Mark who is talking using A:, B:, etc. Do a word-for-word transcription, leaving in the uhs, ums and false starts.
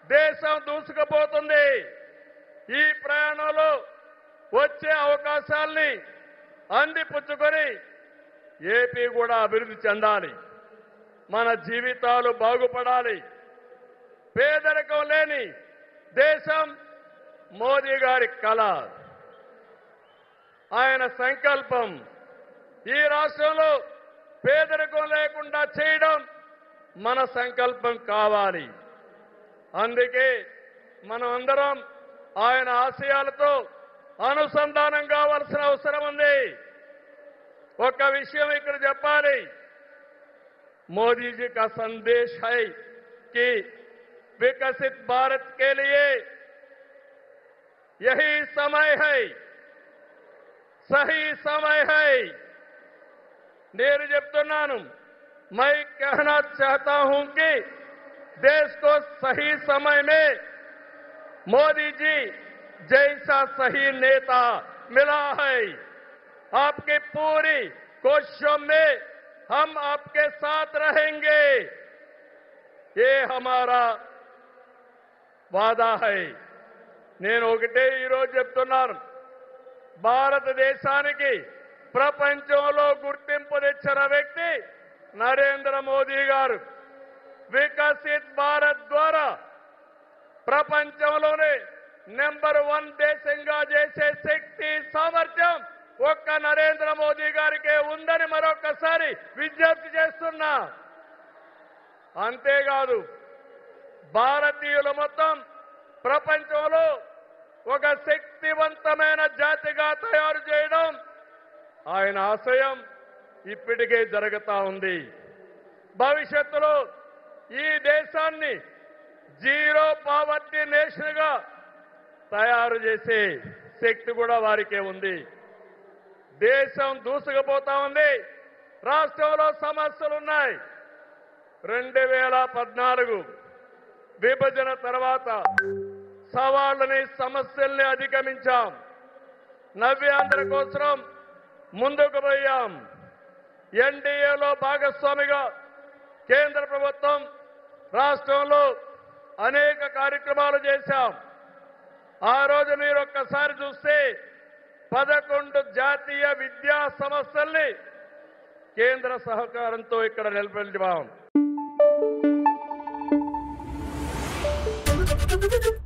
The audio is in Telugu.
A: దేశం దూసుకుపోతుంది. ఈ ప్రయాణంలో వచ్చే అవకాశాల్ని అందిపుచ్చుకొని ఏపీ కూడా అభివృద్ధి చెందాలి. మన జీవితాలు బాగుపడాలి. పేదరికం లేని దేశం మోదీ గారి కల, ఆయన సంకల్పం. ఈ రాష్ట్రంలో పేదరికం లేకుండా చేయడం మన సంకల్పం కావాలి. అందుకే మనం అందరం ఆయన ఆశయాలతో అనుసంధానం కావాల్సిన అవసరం ఉంది. ఒక విషయం ఇక్కడ చెప్పాలి. मोदी जी का संदेश है कि विकसित भारत के लिए यही समय है, सही समय है. నేను చెప్తున్నాను, मैं कहना चाहता हूं कि देश को सही समय में मोदी जी जैसा सही नेता मिला है. आपकी पूरी कोशिशों में हम आपके साथ रहेंगे. ये हमारा वादा है. నేను ఒకటే ఈరోజు చెప్తున్నాను, భారతదేశానికి ప్రపంచంలో గుర్తింపు తెచ్చిన వ్యక్తి నరేంద్ర మోదీ గారు. వికసిత్ భారత్ ద్వారా ప్రపంచంలోనే నెంబర్ వన్ దేశంగా చేసే శక్తి, సామర్థ్యం ఒక్క నరేంద్ర మోదీ గారికే ఉందని మరొకసారి విజ్ఞప్తి చేస్తున్నా. అంతేకాదు, భారతీయులు మొత్తం ప్రపంచంలో ఒక శక్తివంతమైన జాతిగా తయారు చేయడం ఆయన ఆశయం ఇప్పటికే జరుగుతా ఉంది. భవిష్యత్తులో ఈ దేశాన్ని జీరో పావర్టీ నేషన్ గా తయారు చేసే శక్తి కూడా వారికే ఉంది. దేశం దూసుకుపోతా ఉంది. రాష్ట్రంలో సమస్యలు ఉన్నాయి. రెండు వేల పద్నాలుగు విభజన తర్వాత సవాళ్లని, సమస్యల్ని అధిగమించాం. నవ్యాంధ్ర కోసం ముందుకు పోయాం. ఎన్డీఏలో భాగస్వామిగా కేంద్ర ప్రభుత్వం రాష్ట్రంలో అనేక కార్యక్రమాలు చేశాం. ఆ రోజు మీరు ఒక్కసారి చూస్తే పదకొండు జాతీయ విద్యా సంస్థల్ని కేంద్ర సహకారంతో ఇక్కడ నిలబెట్టాం.